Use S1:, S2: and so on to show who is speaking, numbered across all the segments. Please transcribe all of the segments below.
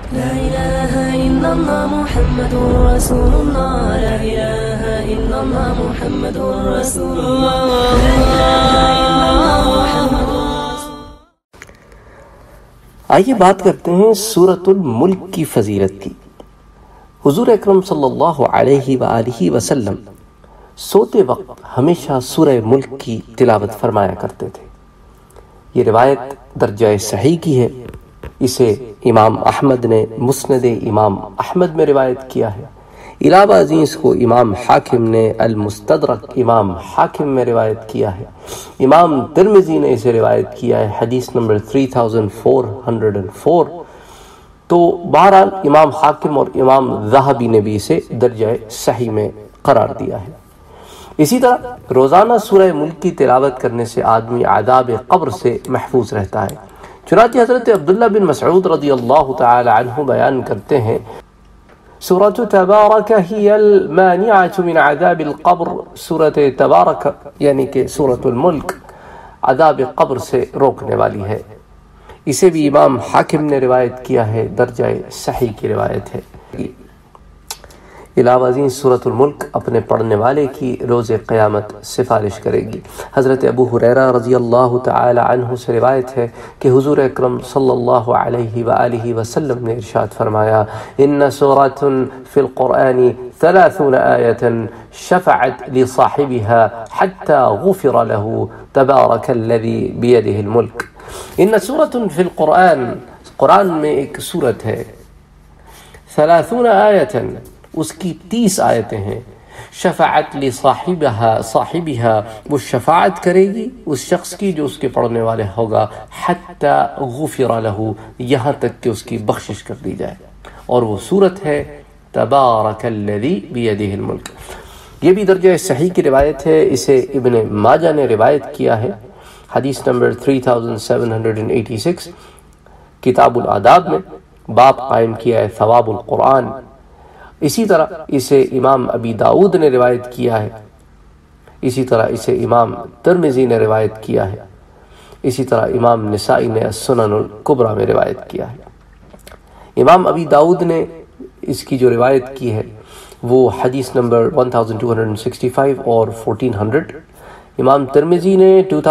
S1: لا إله إلا الله محمد رسول الله لا إله إلا الله محمد رسول الله لا إله إلا الله محمد
S2: آئیے بات کرتے ہیں سورۃ الملک کی فضیلت کی۔ حضور اکرم صلی اللہ علیہ وآلہ وسلم سوتے وقت ہمیشہ سورہ ملک کی تلاوت فرمایا کرتے تھے۔ یہ روایت درجہ صحیح کی ہے، اسے امام احمد نے مسند امام احمد میں روایت کیا ہے، علاوہ ازیں اس کو امام حاکم نے المستدرک امام حاکم میں روایت کیا ہے، امام ترمذی نے اسے روایت کیا ہے حدیث نمبر 3404۔ تو بہرحال امام حاکم اور امام ذہبی نے بھی اسے درجہ صحیح میں قرار دیا ہے۔ اسی طرح روزانہ سورہ ملک کی تلاوت کرنے سے آدمی عذاب قبر سے محفوظ رہتا ہے۔ چنانچہ حضرت عبداللہ بن مسعود رضی اللہ تعالی عنہ بیان کرتے ہیں، سورۃ تبارک ہی المانعۃ من عذاب القبر، سورۃ تبارک یعنی کہ سورۃ الملک عذاب قبر سے روکنے والی ہے۔ اسے بھی امام حاکم نے روایت کیا ہے، درجہ صحیح کی روایت ہے۔ علاوہ ازیں سورۃ الملک اپنے پڑھنے والے کی روز قیامت سفارش کرے گی۔ حضرت ابو ہریرہ رضی اللہ تعالی عنہ سے روایت ہے کہ حضور اکرم صلی اللہ علیہ وآلہ وسلم نے ارشاد فرمایا، ان سورۃ فی القرآن 30 آیۃ شفعت لصاحبها حتى غفر له تبارک الذی بیدہ الملک۔ ان سورۃ فی القرآن، قرآن میں ایک سورت ہے، 30 آیۃ، اس کی 30 آیتیں ہیں، شفاعت صاحبها، وہ شفاعت کرے گی اس شخص کی جو اس کے پڑھنے والے ہوگا، حتی غفر له، یہاں تک کہ اس کی بخشش کر دی جائے، اور وہ سورت ہے تبارک الذی بیدہ الملک۔ یہ بھی درجہ صحیح کی روایت ہے، اسے ابن ماجہ نے روایت کیا ہے، حدیث نمبر 3786، کتاب الآداب میں باب قائم کیا ہے ثواب القرآن۔ اسی طرح اسے امام ابی داؤد نے روایت کیا ہے، اسی طرح اسے امام ترمذی نے روایت کیا ہے، اسی طرح امام نسائی نے السنن الکبریٰ میں روایت کیا ہے۔ امام ابی داؤد نے اس کی جو روایت کی ہے وہ حدیث نمبر 1265 اور 1400، امام ترمذی نے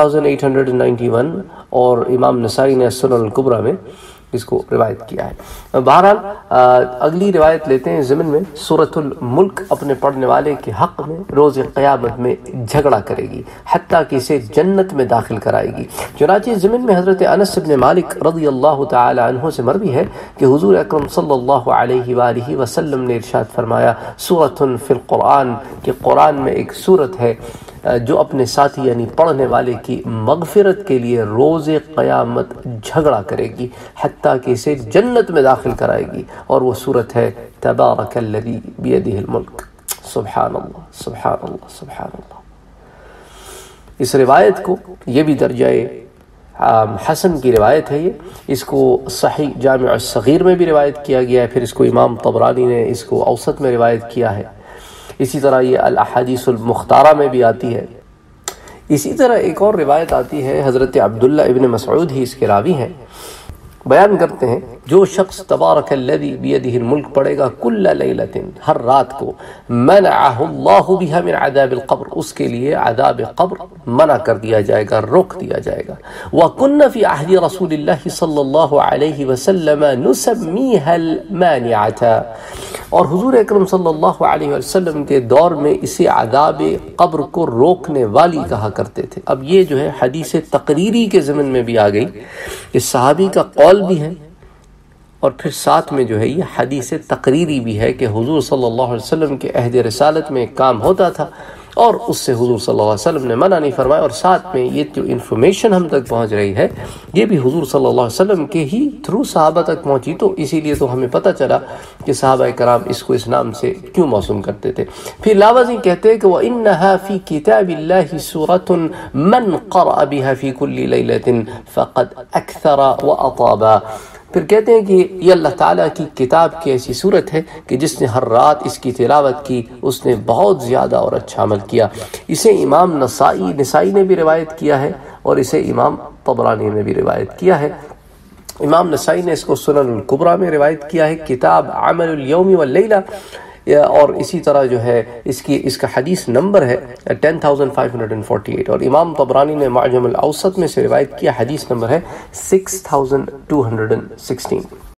S2: 2891 اور امام نسائی نے السنن الکبریٰ میں اس کو روایت کیا ہے۔ بہرحال اگلی روایت لیتے ہیں ضمن میں، سورۃ الملک اپنے پڑھنے والے کے حق میں روز قیامت میں جھگڑا کرے گی، حتیٰ کہ اسے جنت میں داخل کرائے گی۔ چنانچہ ضمن میں حضرت انس بن مالک رضی اللہ تعالی عنہ سے مروی ہے کہ حضور اکرم صلی اللہ علیہ وآلہ وسلم نے ارشاد فرمایا، سورۃ فی القرآن، کہ قرآن میں ایک سورت ہے جو اپنے ساتھی یعنی پڑھنے والے کی مغفرت کے لیے روز قیامت جھگڑا کرے گی، حتیٰ کہ اسے جنت میں داخل کرائے گی، اور وہ سورت ہے تبارک الذی بیدہ الملک۔ سبحان اللہ سبحان اللہ سبحان اللہ۔ اس روایت کو، یہ بھی درجہ حسن کی روایت ہے، اس کو صحیح جامع الصغیر میں بھی روایت کیا گیا ہے، پھر اس کو امام طبرانی نے اس کو اوسط میں روایت کیا ہے، اسی طرح یہ الاحادیث المختارہ میں بھی آتی ہے۔ اسی طرح ایک اور روایت آتی ہے، حضرت عبداللہ ابن مسعود ہی اس کے راوی ہیں، بیان کرتے ہیں، جو شخص تبارک الذی بیدہ الملک پڑھے گا کل لیلۃ، ہر رات کو، منعہ اللہ بہا من عذاب القبر، اس کے لیے عذاب قبر منع کر دیا جائے گا، روک دیا جائے گا۔ وَكُنَّ فِي عَهْدِ رَسُولِ اللَّهِ صلی اللہ علیہ وسلم نُسَمِّيهَا الْمَانِعَةَ، اور حضور اکرم صلی اللہ علیہ وسلم کے دور میں اسے عذاب قبر کو روکنے والی کہا کرتے تھے۔ اب یہ جو ہے حدیث تقریری کے ضمن میں بھی آ گئی، اس صحابی کا قول بھی ہے، اور پھر ساتھ میں جو ہے یہ حدیث تقریری بھی ہے کہ حضور صلی اللہ علیہ وسلم کے عہد رسالت میں ایک کام ہوتا تھا اور اس سے حضور صلی اللہ علیہ وسلم نے منع نہیں فرمایا، اور ساتھ میں یہ جو انفارمیشن ہم تک پہنچ رہی ہے یہ بھی حضور صلی اللہ علیہ وسلم کے ہی تھرو صحابہ تک پہنچی، تو اسی لیے تو ہمیں پتہ چلا کہ صحابہ کرام اس کو اس نام سے کیوں موسوم کرتے تھے۔ پھر لاوزی کہتے ہیں کہ وَإِنَّهَا فِي كِتَابِ اللَّهِ سُورَةٌ مَنْ قَرَأَ بِهَا فِي كُلِّ لَيْلَةٍ فَقَدْ أَكْثَرَ وَأَطَابَ۔ پھر کہتے ہیں کہ یہ اللہ تعالیٰ کی کتاب کی ایسی صورت ہے کہ جس نے ہر رات اس کی تلاوت کی اس نے بہت زیادہ اور اچھا عمل کیا۔ اسے امام نسائی نے بھی روایت کیا ہے، اور اسے امام طبرانی نے بھی روایت کیا ہے۔ امام نسائی نے اس کو سنن الکبریٰ میں روایت کیا ہے، کتاب عمل الیوم واللیلہ، اور اسی طرح جو ہے اس کا حدیث نمبر ہے 10548، اور امام طبرانی نے معجم الاوسط میں سے روایت کیا، حدیث نمبر ہے 6216۔